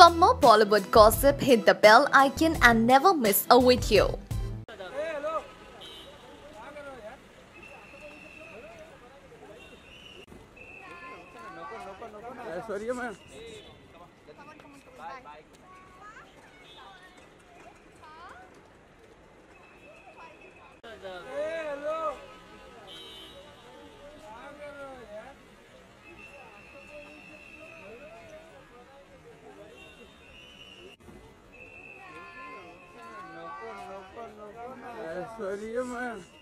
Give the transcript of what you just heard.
For more Bollywood gossip, hit the bell icon and never miss a video. Sorry, man. Sorry, man.